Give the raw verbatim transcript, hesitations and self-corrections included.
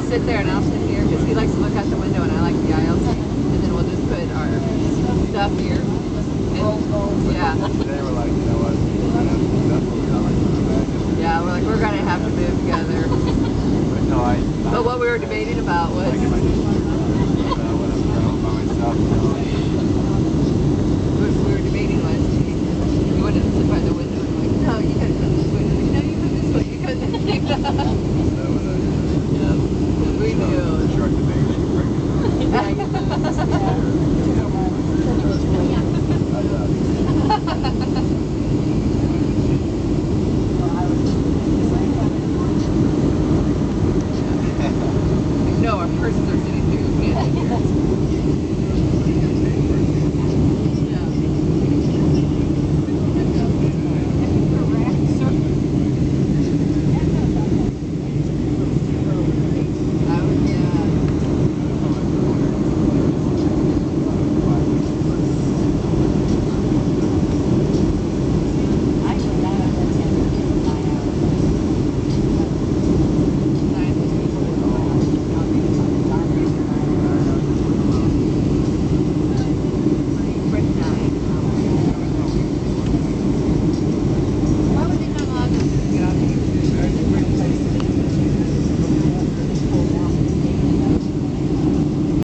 sit there and I'll sit here because he likes to look out the window and I like the aisles. And then we'll just put our stuff here. And, yeah. Today we're like, you know what? That's what we got like to back. Yeah, we're like, we're going to have to move together. But no, I. But what we were debating about was. Like if I just uh, when I'm at home by myself, you know. What we were debating was you wouldn't sit by the window and like, no, you gotta go this way. No, you go this way. You go this way.